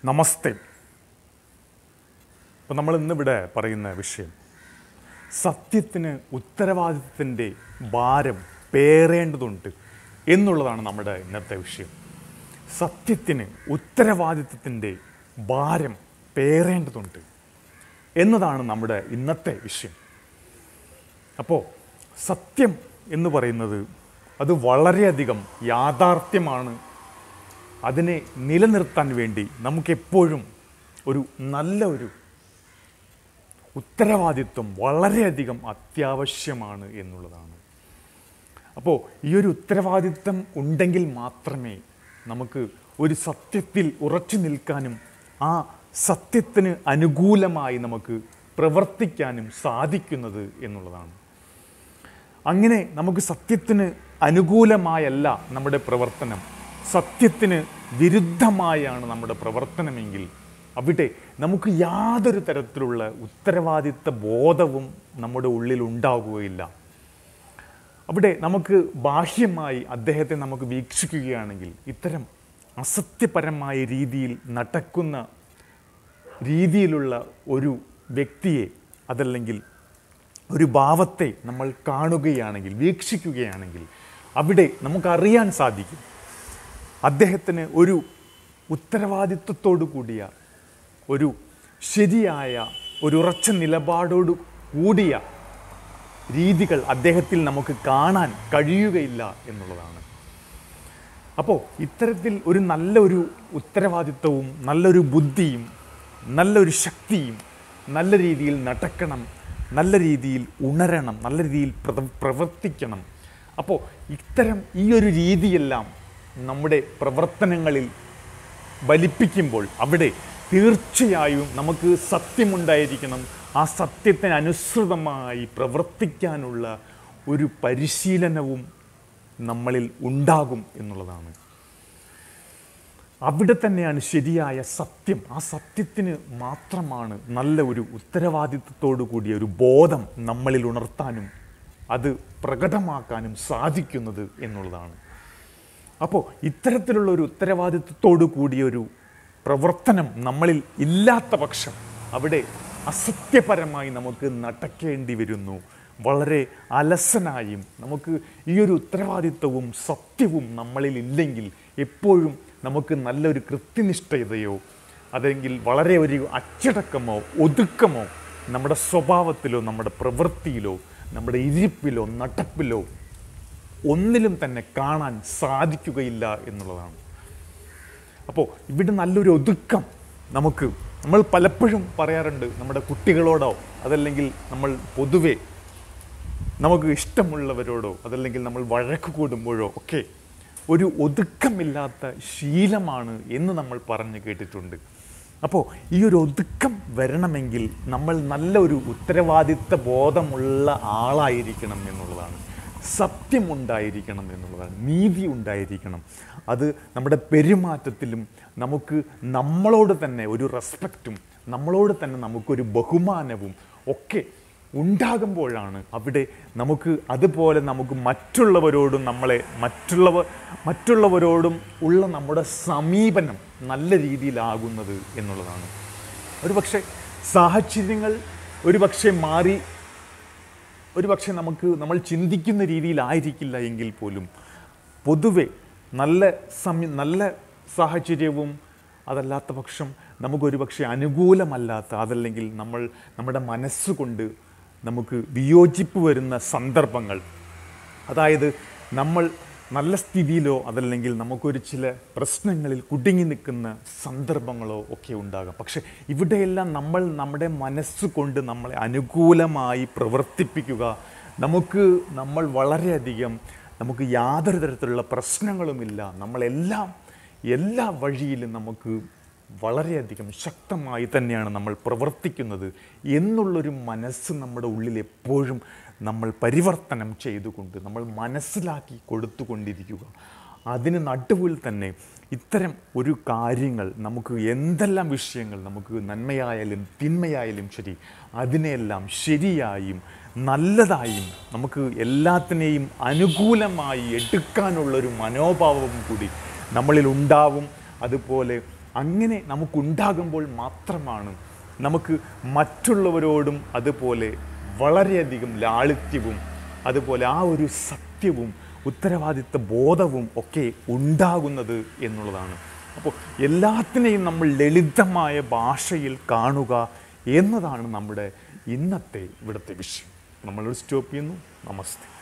നമസ്തേ. അപ്പോൾ നമ്മൾ ഇന്നിവിടെ പറയുന്ന വിഷയം സത്യത്തിന് ഉത്തരവാദിത്വത്തിൻ്റെ ഭാരം പേറേണ്ടതുണ്ട് എന്നുള്ളതാണ് നമ്മുടെ ഇന്നത്തെ വിഷയം. സത്യത്തിന് ഉത്തരവാദിത്വത്തിൻ്റെ ഭാരം പേറേണ്ടതുണ്ട് എന്നതാണ് നമ്മുടെ ഇന്നത്തെ വിഷയം. അപ്പോൾ സത്യം എന്ന് പറയുന്നത് അത് വളരെയധികം യാഥാർത്ഥ്യമാണ്. അതിനെ നിലനിർത്താൻ വേണ്ടി നമുക്കെപ്പോഴും നല്ല ഒരു ഉത്തരവാദിത്വം വളരെയധികം അത്യാവശ്യമാണ് എന്നുള്ളതാണ്. അപ്പോൾ ഈ ഒരു ഉത്തരവാദിത്വം ഉണ്ടെങ്കിൽ മാത്രമേ നമുക്ക് ഒരു സത്യത്തിൽ ഉറച്ചു നിൽക്കാനും ആ സത്യത്തിന് അനുകൂലമായി നമുക്ക് പ്രവർത്തിക്കാനും സാധിക്കുന്നത് എന്നുള്ളതാണ്. അങ്ങനെ നമുക്ക് സത്യത്തിന് അനുകൂലമായല്ല നമ്മുടെ പ്രവർത്തനം, സത്യത്തിന് വിരുദ്ധമായാണ് നമ്മുടെ പ്രവർത്തനമെങ്കിൽ അവിടെ നമുക്ക് യാതൊരു തരത്തിലുള്ള ഉത്തരവാദിത്വ ബോധവും നമ്മുടെ ഉള്ളിൽ ഉണ്ടാകുകയില്ല. അവിടെ നമുക്ക് ബാഹ്യമായി അദ്ദേഹത്തെ നമുക്ക് വീക്ഷിക്കുകയാണെങ്കിൽ ഇത്തരം അസത്യപരമായ രീതിയിൽ നടക്കുന്ന രീതിയിലുള്ള ഒരു വ്യക്തിയെ അതല്ലെങ്കിൽ ഒരു ഭാവത്തെ നമ്മൾ കാണുകയാണെങ്കിൽ വീക്ഷിക്കുകയാണെങ്കിൽ അവിടെ നമുക്കറിയാൻ സാധിക്കും അദ്ദേഹത്തിന് ഒരു ഉത്തരവാദിത്വത്തോടു കൂടിയ ഒരു ശരിയായ ഒരു ഉറച്ച നിലപാടോട് കൂടിയ രീതികൾ അദ്ദേഹത്തിൽ നമുക്ക് കാണാൻ കഴിയുകയില്ല എന്നുള്ളതാണ്. അപ്പോൾ ഇത്തരത്തിൽ നല്ലൊരു ഉത്തരവാദിത്വവും നല്ലൊരു ബുദ്ധിയും നല്ലൊരു ശക്തിയും നല്ല രീതിയിൽ നടക്കണം, നല്ല രീതിയിൽ ഉണരണം, നല്ല രീതിയിൽ പ്രവർത്തിക്കണം. അപ്പോൾ ഇത്തരം ഈ ഒരു രീതിയെല്ലാം നമ്മുടെ പ്രവർത്തനങ്ങളിൽ ഫലിപ്പിക്കുമ്പോൾ അവിടെ തീർച്ചയായും നമുക്ക് സത്യമുണ്ടായിരിക്കണം. ആ സത്യത്തിന് അനുസൃതമായി പ്രവർത്തിക്കാനുള്ള ഒരു പരിശീലനവും നമ്മളിൽ ഉണ്ടാകും എന്നുള്ളതാണ്. അവിടെ തന്നെയാണ് ശരിയായ സത്യം. ആ സത്യത്തിന് മാത്രമാണ് നല്ല ഒരു ഉത്തരവാദിത്വത്തോടു കൂടിയ ഒരു ബോധം നമ്മളിൽ ഉണർത്താനും അത് പ്രകടമാക്കാനും സാധിക്കുന്നത് എന്നുള്ളതാണ്. അപ്പോൾ ഇത്തരത്തിലുള്ള ഒരു ഉത്തരവാദിത്വത്തോടു കൂടിയൊരു പ്രവർത്തനം നമ്മളിൽ ഇല്ലാത്ത പക്ഷം അവിടെ അസത്യപരമായി നമുക്ക് നടക്കേണ്ടി വരുന്നു. വളരെ അലസനായും നമുക്ക് ഈ ഒരു ഉത്തരവാദിത്വവും സത്യവും നമ്മളിൽ ഇല്ലെങ്കിൽ എപ്പോഴും നമുക്ക് നല്ലൊരു കൃത്യനിഷ്ഠതയോ അല്ലെങ്കിൽ വളരെ ഒരു അച്ചടക്കമോ ഒതുക്കമോ നമ്മുടെ സ്വഭാവത്തിലോ നമ്മുടെ പ്രവൃത്തിയിലോ നമ്മുടെ ഇരിപ്പിലോ നടപ്പിലോ ഒന്നിലും തന്നെ കാണാൻ സാധിക്കുകയില്ല എന്നുള്ളതാണ്. അപ്പോൾ ഇവിടെ നല്ലൊരു ഒതുക്കം നമ്മൾ പലപ്പോഴും പറയാറുണ്ട് നമ്മുടെ കുട്ടികളോടോ അതല്ലെങ്കിൽ നമ്മൾ പൊതുവെ നമുക്ക് ഇഷ്ടമുള്ളവരോടോ അതല്ലെങ്കിൽ നമ്മൾ വഴക്ക് കൂടുമ്പോഴോ ഒക്കെ ഒരു ഒതുക്കമില്ലാത്ത ശീലമാണ് എന്ന് നമ്മൾ പറഞ്ഞു കേട്ടിട്ടുണ്ട്. അപ്പോൾ ഈ ഒരു ഒതുക്കം വരണമെങ്കിൽ നമ്മൾ നല്ലൊരു ഉത്തരവാദിത്വ ബോധമുള്ള ആളായിരിക്കണം എന്നുള്ളതാണ്. സത്യമുണ്ടായിരിക്കണം എന്നുള്ളതാണ്. നീതി ഉണ്ടായിരിക്കണം. അത് നമ്മുടെ പെരുമാറ്റത്തിലും നമുക്ക് നമ്മളോട് തന്നെ ഒരു റെസ്പെക്റ്റും നമ്മളോട് തന്നെ നമുക്കൊരു ബഹുമാനവും ഒക്കെ ഉണ്ടാകുമ്പോഴാണ് അവിടെ നമുക്ക് അതുപോലെ നമുക്ക് മറ്റുള്ളവരോടും ഉള്ള നമ്മുടെ സമീപനം നല്ല രീതിയിലാകുന്നത് എന്നുള്ളതാണ്. സാഹചര്യങ്ങൾ മാറി നമ്മൾ ചിന്തിക്കുന്ന രീതിയിലായിരിക്കില്ല എങ്കിൽ പോലും പൊതുവെ നല്ല സാഹചര്യവും അതല്ലാത്ത പക്ഷം നമുക്കൊരു അനുകൂലമല്ലാത്ത അതല്ലെങ്കിൽ നമ്മുടെ മനസ്സുകൊണ്ട് നമുക്ക് വിയോജിപ്പ് വരുന്ന സന്ദർഭങ്ങൾ, അതായത് നമ്മൾ നല്ല സ്ഥിതിയിലോ അതല്ലെങ്കിൽ നമുക്കൊരു ചില പ്രശ്നങ്ങളിൽ കുടുങ്ങി നിൽക്കുന്ന സന്ദർഭങ്ങളോ ഒക്കെ ഉണ്ടാകാം. പക്ഷെ ഇവിടെയെല്ലാം നമ്മുടെ മനസ്സുകൊണ്ട് നമ്മളെ അനുകൂലമായി പ്രവർത്തിപ്പിക്കുക, നമ്മൾ വളരെയധികം നമുക്ക് യാതൊരു തരത്തിലുള്ള പ്രശ്നങ്ങളുമില്ല, എല്ലാ വഴിയിലും നമുക്ക് വളരെയധികം ശക്തമായി തന്നെയാണ് നമ്മൾ പ്രവർത്തിക്കുന്നത് എന്നുള്ളൊരു മനസ്സ് നമ്മുടെ ഉള്ളിൽ എപ്പോഴും നമ്മൾ പരിവർത്തനം ചെയ്തുകൊണ്ട് നമ്മൾ മനസ്സിലാക്കി കൊടുത്തുകൊണ്ടിരിക്കുക. അതിന് നടുവിൽ തന്നെ ഇത്തരം ഒരു കാര്യങ്ങൾ നമുക്ക് എന്തെല്ലാം വിഷയങ്ങൾ നമുക്ക് നന്മയായാലും തിന്മയായാലും ശരി അതിനെല്ലാം ശരിയായും നല്ലതായും നമുക്ക് എല്ലാത്തിനെയും അനുകൂലമായി എടുക്കാനുള്ളൊരു മനോഭാവവും കൂടി നമ്മളിൽ ഉണ്ടാവും. അതുപോലെ അങ്ങനെ നമുക്കുണ്ടാകുമ്പോൾ മാത്രമാണ് നമുക്ക് മറ്റുള്ളവരോടും അതുപോലെ വളരെയധികം ലാളിത്യവും അതുപോലെ ആ ഒരു സത്യവും ഉത്തരവാദിത്ത ബോധവും ഒക്കെ ഉണ്ടാകുന്നത് എന്നുള്ളതാണ്. അപ്പോൾ എല്ലാത്തിനെയും നമ്മൾ ലളിതമായ ഭാഷയിൽ കാണുക എന്നതാണ് നമ്മുടെ ഇന്നത്തെ ഇവിടുത്തെ വിഷയം. നമ്മളൊരു സ്റ്റോപ്പ് ചെയ്യുന്നു. നമസ്തേ.